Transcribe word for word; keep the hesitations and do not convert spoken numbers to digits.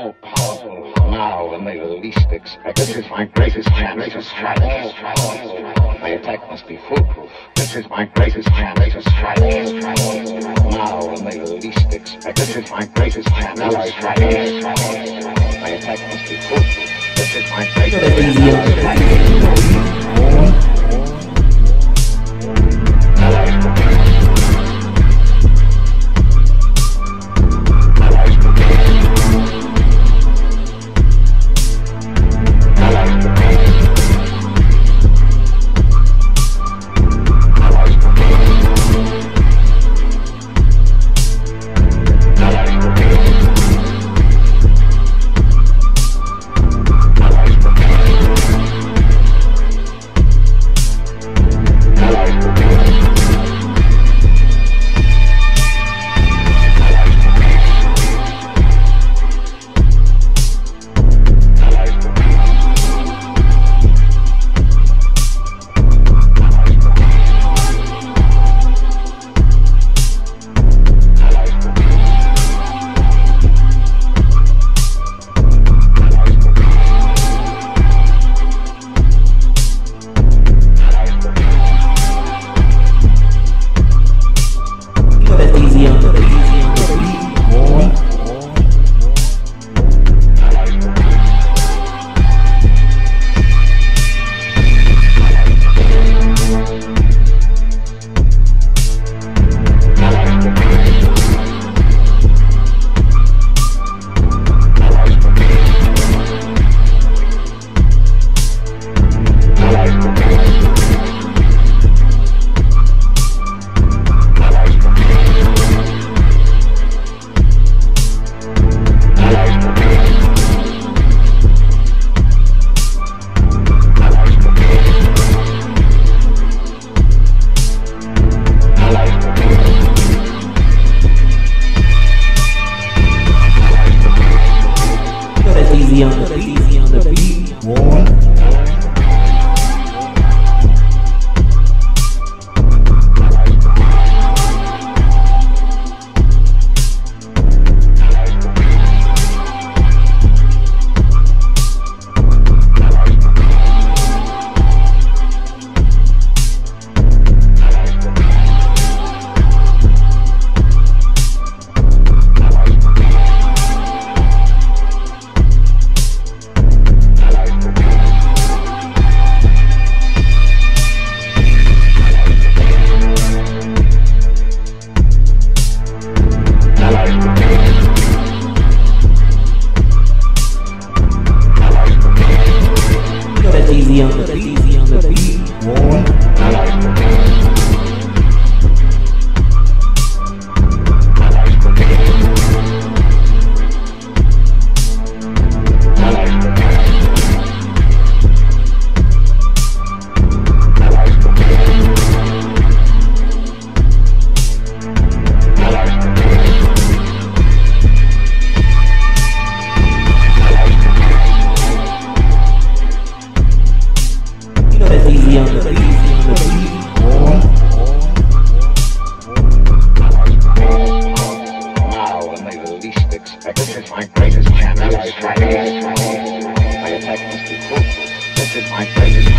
more powerful now than they least expect. This is my greatest chance to strike. My attack must be foolproof. This is my greatest chance to strike. Now than they least expect. This is my greatest chance to strike. My attack must be foolproof. This is my greatest chance to strike. Easy on the beat, easy on the beat, boy. Easy on the beat, easy on the beat, boy. Easy on the beat, easy on the beat, boy. Now when they the least expect. This is my greatest chance to strike. My attack must be fruitful. This is my greatest